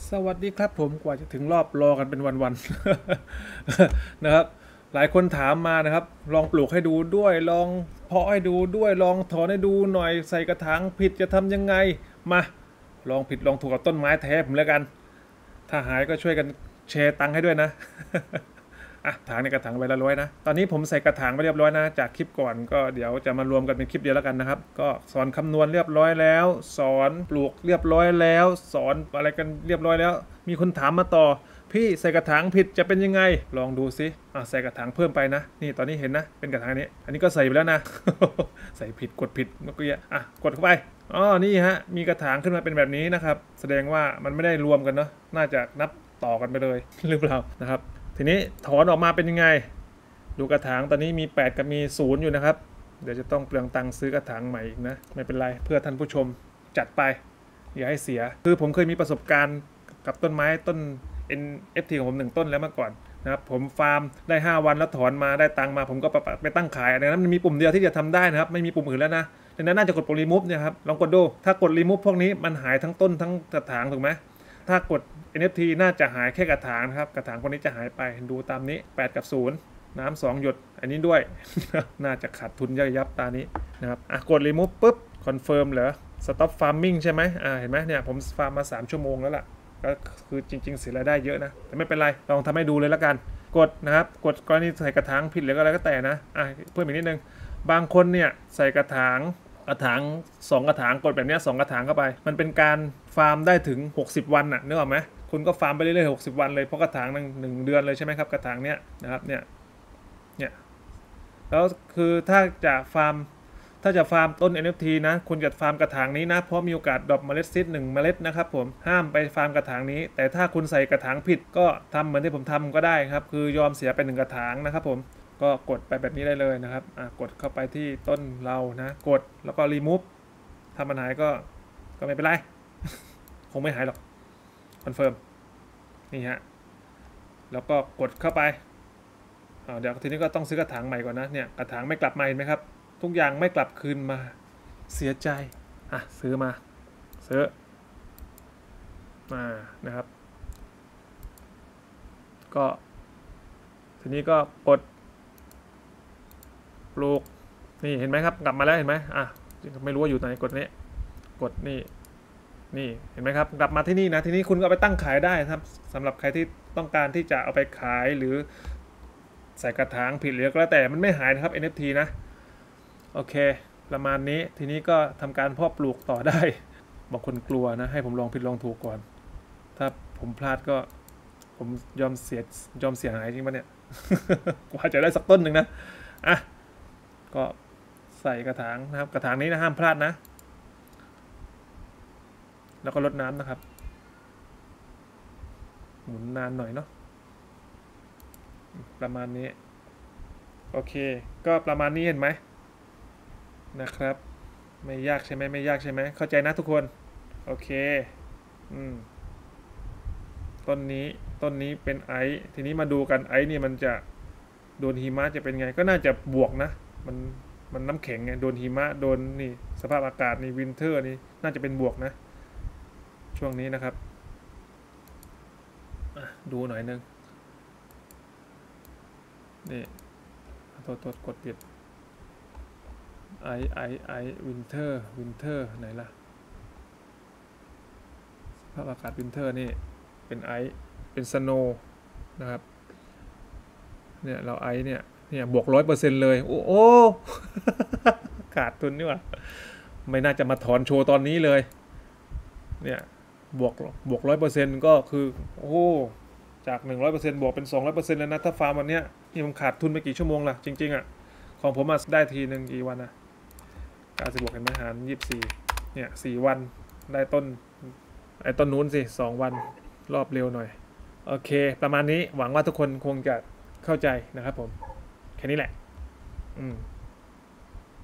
สวัสดีครับผมกว่าจะถึงรอบรอกันเป็นวันๆนะครับหลายคนถามมานะครับลองปลูกให้ดูด้วยลองเพาะให้ดูด้วยลองถอนให้ดูหน่อยใส่กระถางผิดจะทำยังไงมาลองผิดลองถูกกับต้นไม้แท้ผมแล้วกันถ้าหายก็ช่วยกันแชร์ตังค์ให้ด้วยนะอ่ะถางในกระถางใบละร้อยนะตอนนี้ผมใส่กระถางไปเรียบร้อยนะจากคลิปก่อนก็เดี๋ยวจะมารวมกันเป็นคลิปเดียวแล้วกันนะครับก็สอนคำนวณเรียบร้อยแล้วสอนปลูกเรียบร้อยแล้วสอนอะไรกันเรียบร้อยแล้วมีคนถามมาต่อพี่ใส่กระถางผิดจะเป็นยังไงลองดูซิใส่กระถางเพิ่มไปนะนี่ตอนนี้เห็นนะเป็นกระถางอันนี้ก็ใส่ไปแล้วนะ ใส่ผิดกดผิดเมื่อกี้กดเข้าไปนี่ฮะมีกระถางขึ้นมาเป็นแบบนี้นะครับแสดงว่ามันไม่ได้รวมกันเนาะน่าจะนับต่อกันไปเลยหรือเปล่านะครับทีนี้ถอนออกมาเป็นยังไงดูกระถางตอนนี้มี8กับมี0อยู่นะครับเดี๋ยวจะต้องเปลืองตังค์ซื้อกระถางใหม่อีกนะไม่เป็นไรเพื่อท่านผู้ชมจัดไปอย่าให้เสียคือผมเคยมีประสบการณ์กับต้นไม้ต้น NFT ของผม1ต้นแล้วเมื่อก่อนนะครับผมฟาร์มได้5วันแล้วถอนมาได้ตังค์มาผมก็ไปตั้งขายดังนั้นมันมีปุ่มเดียวที่จะทำได้นะครับไม่มีปุ่มอื่นแล้วนะดังนั้นน่าจะกดปุ่ม remove เนี่ยครับลองกดดูถ้ากด remove พวกนี้มันหายทั้งต้นทั้งกระถางถูกไหมถ้ากด NFT น่าจะหายแค่กระถางนะครับกระถางพวกนี้จะหายไปดูตามนี้8กับ0น้ำ2หยดอันนี้ด้วย น่าจะขาดทุนยับตานี้นะครับกด remove ปุ๊บ confirm เหรอ stop farming ใช่ไหมเห็นไหมเนี่ยผมฟาร์มมา3ชั่วโมงแล้วล่ะก็คือจริงๆเสียรายได้เยอะนะแต่ไม่เป็นไรลองทำให้ดูเลยแล้วกันกดนะครับกดกรณีใส่กระถางผิดหรืออะไรก็แต่นะเพิ่มอีกนิดนึงบางคนเนี่ยใส่กระถาง2กระถางกดแบบนี้2กระถางเข้าไปมันเป็นการฟาร์มได้ถึง60วันนึกออกไหมคุณก็ฟาร์มไปเรื่อยๆ60วันเลยเพราะกระถาง1เดือนเลยใช่ไหมครับกระถางเนี้ยนะครับเนี่ยแล้วคือถ้าจะฟาร์มต้น NFT นะคุณจะฟาร์มกระถางนี้นะเพราะมีโอกาสดรอปเมล็ดซีด1เมล็ดนะครับผมห้ามไปฟาร์มกระถางนี้แต่ถ้าคุณใส่กระถางผิดก็ทำเหมือนที่ผมทำก็ได้ครับคือยอมเสียไป1กระถางนะครับผมก็กดไปแบบนี้ได้เลยนะครับกดเข้าไปที่ต้นเรานะกดแล้วก็ remove ถ้ามันหายก็ไม่เป็นไร คงไม่หายหรอกคอนเฟิร์มนี่ฮะแล้วก็กดเข้าไปเดี๋ยวทีนี้ก็ต้องซื้อกระถางใหม่ก่อนนะเนี่ยกระถางไม่กลับมาเห็นไหมครับทุกอย่างไม่กลับคืนมาเสียใจซื้อมาซื้อนะครับก็ทีนี้ก็กดปลูกนี่เห็นไหมครับกลับมาแล้วเห็นไหมไม่รู้ว่าอยู่ไหนกดนี้กดนี่เห็นไหมครับกลับมาที่นี่นะทีนี้คุณก็ไปตั้งขายได้ครับสำหรับใครที่ต้องการที่จะเอาไปขายหรือใส่กระถางผิดหรือก็แล้วแต่มันไม่หายนะครับ NFT นะโอเคประมาณนี้ทีนี้ก็ทำการเพาะปลูกต่อได้บางคนกลัวนะให้ผมลองผิดลองถูกก่อนถ้าผมพลาดก็ผมยอมเสียหายจริงปะเนี่ย กว่าจะได้สักต้นหนึ่งนะก็ใส่กระถางนะครับกระถางนี้นะห้ามพลาดนะแล้วก็รดน้ำนะครับหมุนนานหน่อยเนาะประมาณนี้โอเคก็ประมาณนี้เห็นไหมนะครับไม่ยากใช่ไหมไม่ยากใช่ไหมเข้าใจนะทุกคนโอเคต้นนี้เป็นไอซ์ทีนี้มาดูกันไอซ์นี่มันจะโดนหิมะจะเป็นไงก็น่าจะบวกนะมันน้ำแข็งไงโดนหิมะโดนนี่สภาพอากาศนี่วินเทอร์นี่น่าจะเป็นบวกนะช่วงนี้นะครับดูหน่อยนึงนี่โทษกดผิดไอวินเทอร์ไหนล่ะสภาพอากาศวินเทอร์นี่เป็นไอเป็นสโนว์นะครับเนี่ยเราไอเนี่ยบวก100%เลยโอ้ ขาดทุนนี่หว่าไม่น่าจะมาถอนโชว์ตอนนี้เลยเนี่ยบวก100%ก็คือโอ้จาก100%บวกเป็น200%แล้วนะถ้าฟาร์มวันเนี้ยนี่ผมขาดทุนไปกี่ชั่วโมงล่ะจริงๆของผมได้ทีหนึ่งกี่วันนะ90บวกเห็นไหมหาร24เนี่ย4วันได้ต้นนู้นสิ2วันรอบเร็วหน่อยโอเคประมาณนี้หวังว่าทุกคนคงจะเข้าใจนะครับผมแค่นี้แหละ